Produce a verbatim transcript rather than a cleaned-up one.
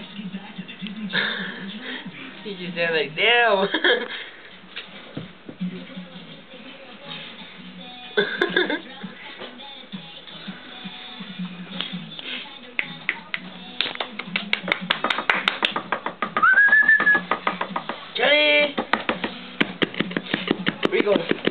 He just sound like, damn. Johnny! Where you going?